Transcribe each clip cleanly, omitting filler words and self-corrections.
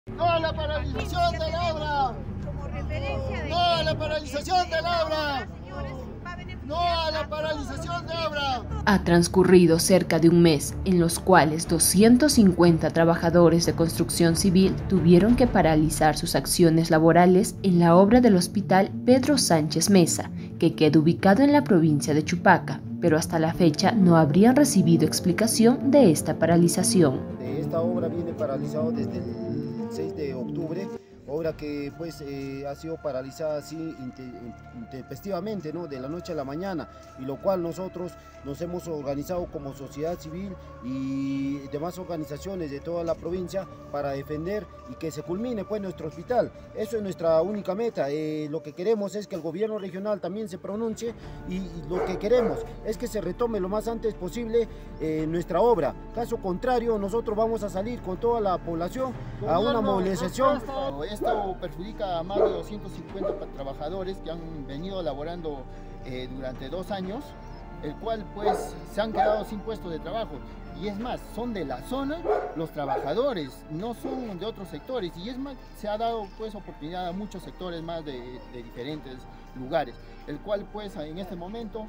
¡No a la paralización de la obra! ¡No a la paralización de la obra! ¡No a la paralización de obra! Ha transcurrido cerca de un mes, en los cuales 250 trabajadores de construcción civil tuvieron que paralizar sus acciones laborales en la obra del Hospital Pedro Sánchez Meza, que queda ubicado en la provincia de Chupaca, pero hasta la fecha no habrían recibido explicación de esta paralización. Esta obra viene paralizada desde el 6 de octubre, obra que pues ha sido paralizada así intempestivamente, ¿no? De la noche a la mañana, y lo cual nosotros nos hemos organizado como sociedad civil y demás organizaciones de toda la provincia para defender y que se culmine pues nuestro hospital. Eso es nuestra única meta. Lo que queremos es que el gobierno regional también se pronuncie y lo que queremos es que se retome lo más antes posible nuestra obra. Caso contrario, nosotros vamos a salir con toda la población a una movilización. Esto perjudica a más de 250 trabajadores que han venido laborando durante 2 años, el cual pues se han quedado sin puesto de trabajo. Y es más, son de la zona los trabajadores, no son de otros sectores. Y es más, se ha dado pues oportunidad a muchos sectores más de diferentes lugares, el cual pues en este momento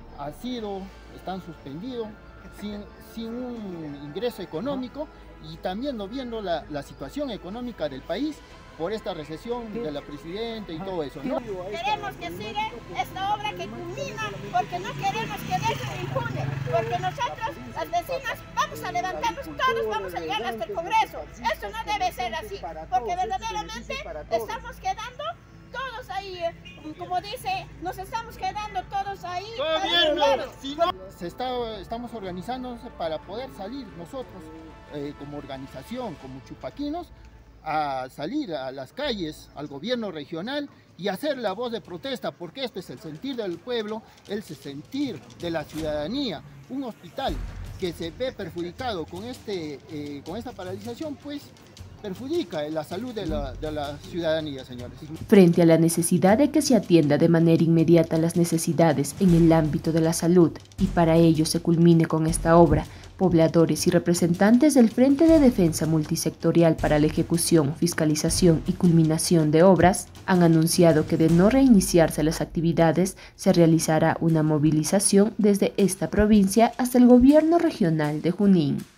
están suspendidos, sin un ingreso económico, y también no viendo la situación económica del país por esta recesión de la presidenta y todo eso, ¿no? Queremos que siga esta obra, que culmina, porque no queremos que deje impune, porque nosotros, las vecinas, vamos a levantarnos, todos vamos a llegar hasta el Congreso. Esto no debe ser así, porque verdaderamente estamos quedando todos ahí, como dice, nos estamos quedando todos ahí. ¡Gobierno! Si no... Estamos organizándonos para poder salir nosotros como organización, como chupaquinos, a salir a las calles, al gobierno regional y hacer la voz de protesta, porque este es el sentir del pueblo, el sentir de la ciudadanía. Un hospital que se ve perjudicado con esta paralización, pues perjudica la salud de la ciudadanía, señores. Frente a la necesidad de que se atienda de manera inmediata las necesidades en el ámbito de la salud y para ello se culmine con esta obra, pobladores y representantes del Frente de Defensa Multisectorial para la Ejecución, Fiscalización y Culminación de Obras han anunciado que de no reiniciarse las actividades se realizará una movilización desde esta provincia hasta el gobierno regional de Junín.